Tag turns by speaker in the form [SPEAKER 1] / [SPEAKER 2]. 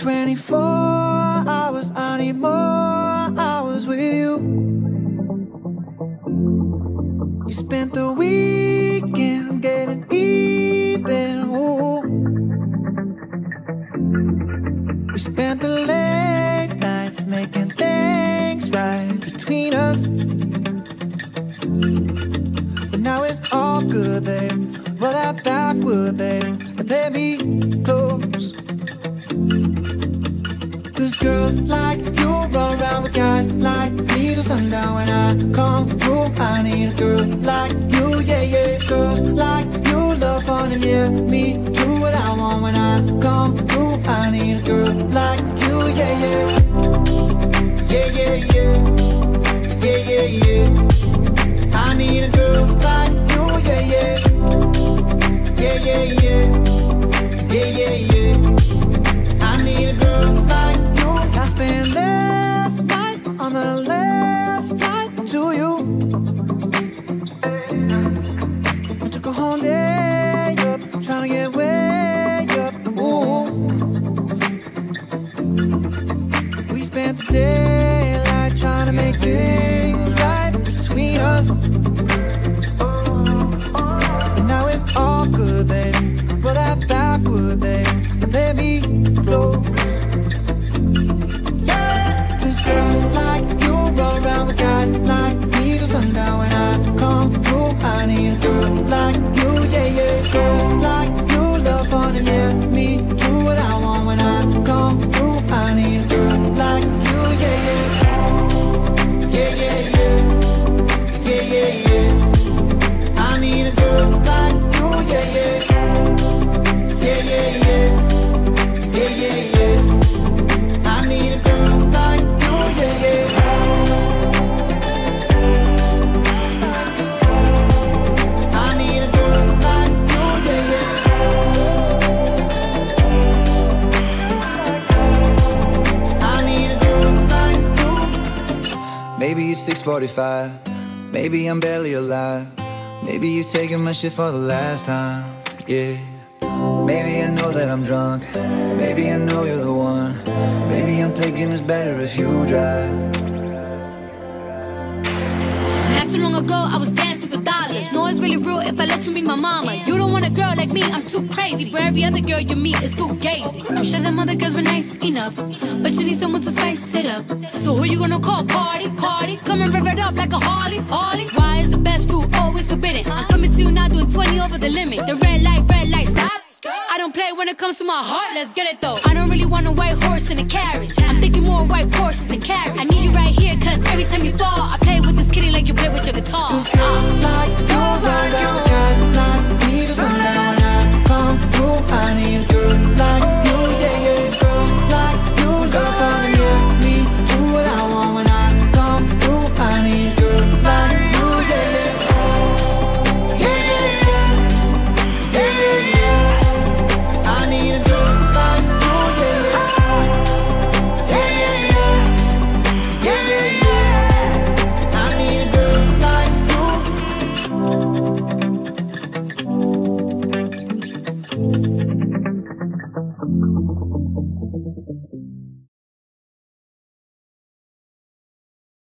[SPEAKER 1] 24 hours, I need more hours with you. You spent the weekend getting even, ooh. We spent the late nights making things right between us. But now it's all good, babe. Roll that backwood, babe, and play me close. Cause girls like you run around with guys like me till sundown. When I come through, I need a girl like you, yeah, yeah. Girls like you love fun and yeah, me do what I want. When I come through, I need a girl like you, yeah, yeah. Yeah, yeah, yeah. Yeah, yeah, yeah. I need a girl like you, yeah, yeah. Yeah, yeah, yeah. Yeah, yeah, yeah. I need a girl like you. I spent last night on the last flight to you. I took a whole day up, trying to get way up, ooh. We spent the daylight trying to make things right between us. But now it's all good, babe. Roll that backwood, babe, and play me close. Yeah, cause girls like you roll around with guys like me till sundown. When I come through, I need a girl like you, yeah, yeah. Girls like you love fun and yeah, me do what I want. When I come through, I need a girl like you, yeah, yeah. Yeah, yeah, yeah. Yeah, yeah, yeah. I need a girl like you, yeah, yeah. Yeah, yeah, yeah. Yeah, yeah, yeah. I need a girl like you, yeah, yeah. I need a girl like you, yeah, yeah. I need a girl like you. Maybe it's 6:45. Maybe I'm barely alive. Maybe you're taking my shit for the last time, yeah. Maybe I know that I'm drunk. Maybe I know you're the one. Maybe I'm thinking it's better if you drive.
[SPEAKER 2] Not too long ago, I was dancing for dollars. No, it's really real if I let you be my mama. You don't want a girl like me, I'm too crazy. Where every other girl you meet is fugazi. I'm sure them other girls were nice enough, but you need someone to spice it up. So who you gonna call? Cardi? Cardi? Come and rev it up like a Harley? Harley? Why is the best fruit always forbidden? I'm coming to you now doing 20 over the limit. The red light, stop. I don't play when it comes to my heart, let's get it though. I don't really want a white horse in a carriage. I'm thinking more white horses and carriage. I need you right here, cause every time you fall, I play with this kitty like you play with your guitar.